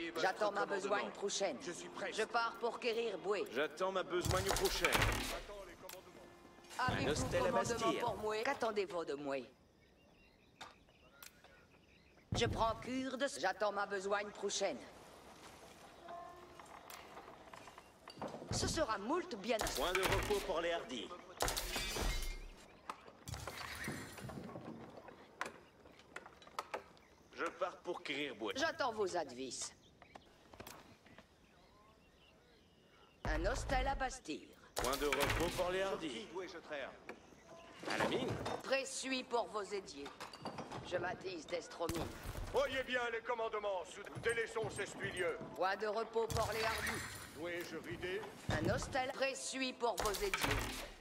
J'attends ma besogne prochaine. Je suis prêt. Je pars pour quérir Boué. J'attends ma besogne prochaine. Avez-vous hostel à commandement Bastille. pour Moué? Qu'attendez-vous de Moué? Je prends cure de... J'attends ma besogne prochaine. Ce sera moult bien... Point de repos pour les hardis. Je pars pour Kirirbois. J'attends vos advices. Un hostel à Bastille. Point de repos pour les hardis. À la mine. Présuis pour vos édiers. Je m'attise d'Estromine. Voyez bien les commandements, délaissons ces lieux. Point de repos pour les hardis. Dois-je rider? Un hostel présuis pour vos édiers.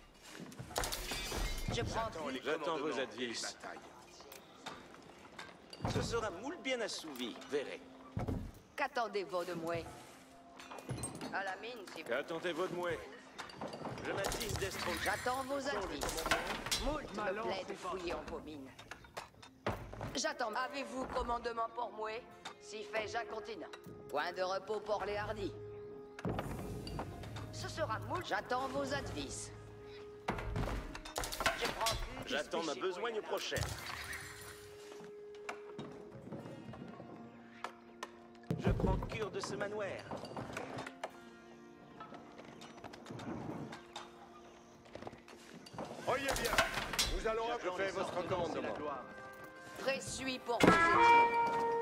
Je prends plus. J'attends vos advices. Ce sera moule bien assouvi, verrez. Qu'attendez-vous de moi? À la mine, si vous... Qu'attendez-vous de moi? Je m'attise d'Estron. J'attends vos advices. Moult me plaît de fouiller en vos mines. J'attends. Avez-vous commandement pour moi? Si fait, j'acontinent. Point de repos pour les hardis. Ce sera moult. J'attends vos advices. Je prends plus. J'attends ma besogne prochaine. Je prends cure de ce manoir. Voyez bien, nous allons accomplir votre commandement. Présuis pour vos édiers.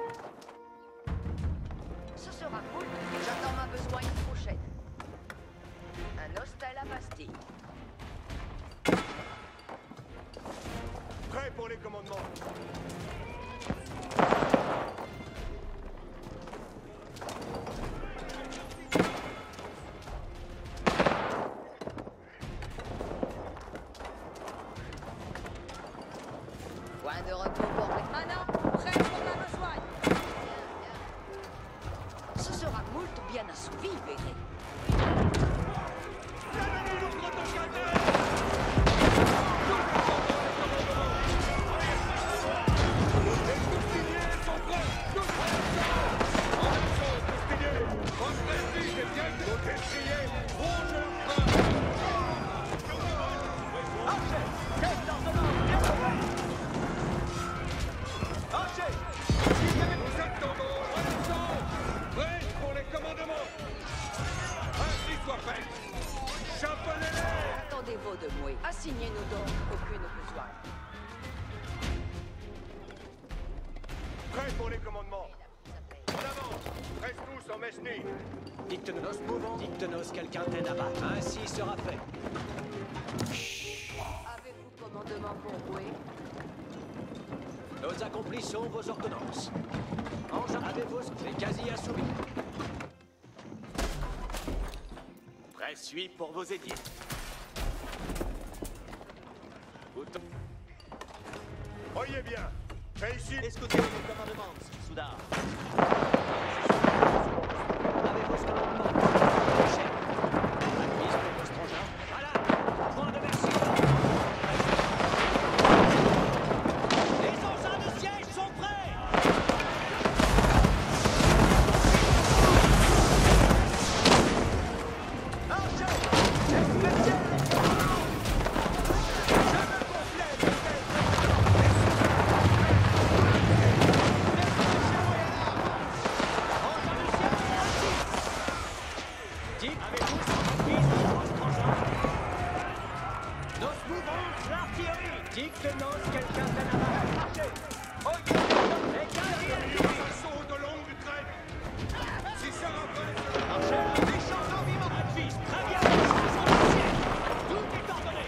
Ce sera moult. J'attends ma besogne prochaine. Un hostel à Bastille. Prêt pour les commandements. Point de repos pour les... Mana, prêt pour ma besogne. Ce sera moult bien assouvi, verrez. Prêt pour les commandements. Ainsi soit fait. Chapelez-les. Attendez-vous de moi. Assignez-nous donc aucune besogne. Prêt pour les commandements. En avant. Reste tous en Mesni. Dictenos mouvons. Dictenos quelqu'un t'aide là-bas. Ainsi sera fait. Avez-vous commandement pour moi? Nous accomplissons vos ordonnances. Avez-vous c'est quasi assouvi. Présuis pour vos édiers. Autant. Voyez bien. Fais ici. Escoutez vos commandements, Soudard. Avez-vous ce commandement? Chef. Admise pour vos strangers. Voilà. Point de merci. Les engins de siège sont prêts. Dicte-nous quelqu'un de là-bas. Marchez. Ok. Assaut de longue traite. Si ça rappelle. Marchez. Les champs en vivant. Advis. Très bien. Les champs en ciel. Tout est ordonné.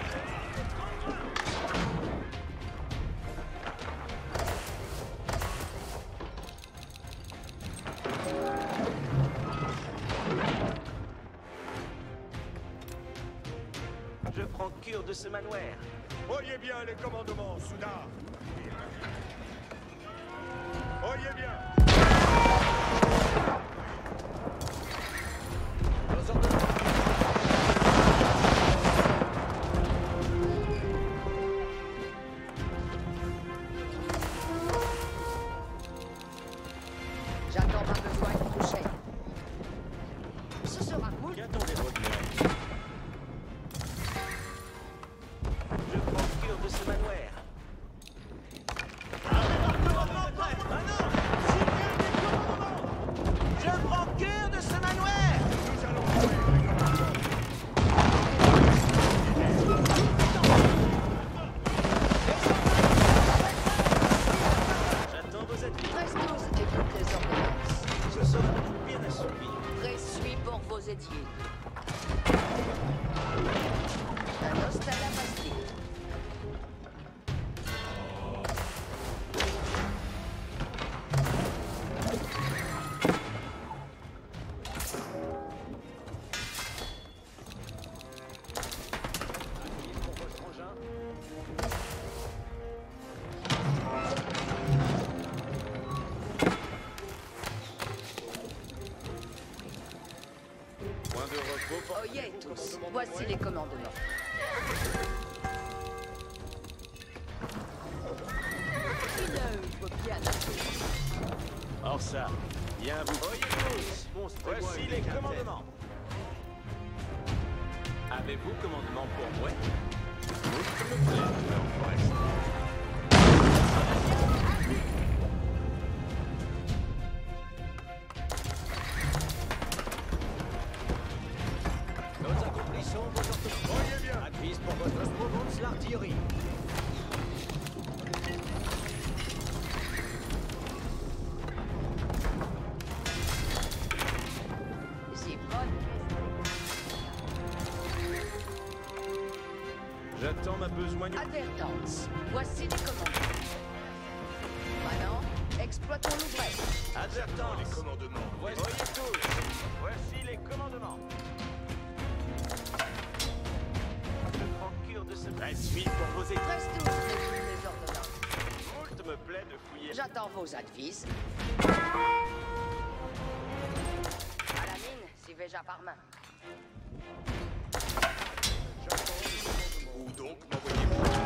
Je prends cure de ce manoir. Voyez bien les commandements, Soudard. Voyez bien. Nos ordonnances. J'attends ma besogne prochaine. Comment ça? Bien vous. Voyez tous, voici les commandements. Avez-vous commandement pour moi? S'il vous plaît, Nord-Ouest. Nous accomplissons vos ordres. Voyez bien. Acquise pour votre province l'artillerie. C'est bonne. J'attends ma besoin. Advertance. Voici les commandements. Maintenant, exploitons l'ouvrage. Les Advertance. commandements. Voyez tous, voici les commandements. Je procure de ce la suite pour vos états. Restez où vous êtes, les ordonnances. Moult me plaît de fouiller. J'attends vos advises. À la mine, si déjà par main. Où donc m'envoyez-vous?